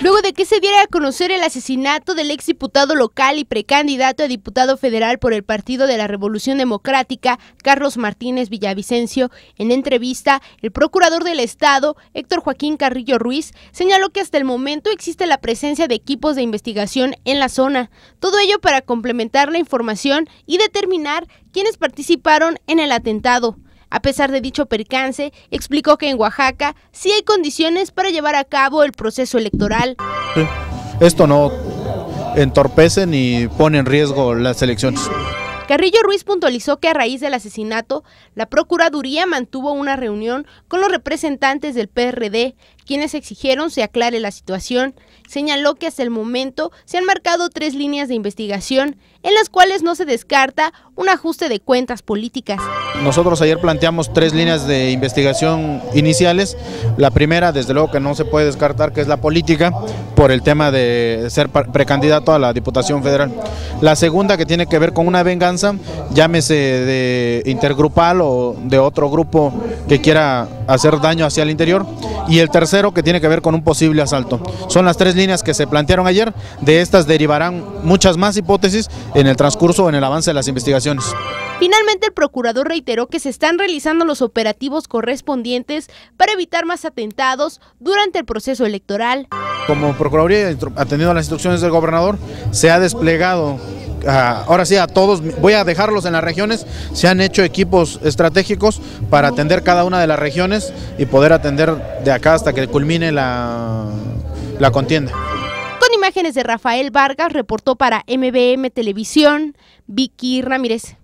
Luego de que se diera a conocer el asesinato del exdiputado local y precandidato a diputado federal por el Partido de la Revolución Democrática, Carlos Martínez Villavicencio, en entrevista, el procurador del Estado, Héctor Joaquín Carrillo Ruiz, señaló que hasta el momento existe la presencia de equipos de investigación en la zona. Todo ello para complementar la información y determinar quiénes participaron en el atentado. A pesar de dicho percance, explicó que en Oaxaca sí hay condiciones para llevar a cabo el proceso electoral. Sí, esto no entorpece ni pone en riesgo las elecciones. Carrillo Ruiz puntualizó que a raíz del asesinato, la Procuraduría mantuvo una reunión con los representantes del PRD, quienes exigieron se aclare la situación. Señaló que hasta el momento se han marcado 3 líneas de investigación, en las cuales no se descarta un ajuste de cuentas políticas. Nosotros ayer planteamos 3 líneas de investigación iniciales. La primera, desde luego que no se puede descartar, que es la política, por el tema de ser precandidato a la Diputación Federal. La segunda, que tiene que ver con una venganza, llámese de intergrupal o de otro grupo que quiera hacer daño hacia el interior. Y el tercero, que tiene que ver con un posible asalto. Son las 3 líneas que se plantearon ayer. De estas derivarán muchas más hipótesis en el transcurso o en el avance de las investigaciones. Finalmente, el procurador reiteró que se están realizando los operativos correspondientes para evitar más atentados durante el proceso electoral. Como Procuraduría, atendiendo a las instrucciones del gobernador, se ha desplegado, ahora sí a todos, voy a dejarlos en las regiones, se han hecho equipos estratégicos para atender cada una de las regiones y poder atender de acá hasta que culmine la contienda. Con imágenes de Rafael Vargas, reportó para MBM Televisión, Vicky Ramírez.